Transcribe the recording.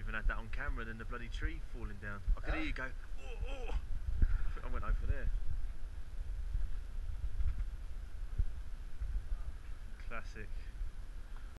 even had that on camera than the bloody tree falling down. I could hear you go, oh, oh. I went over there. Classic.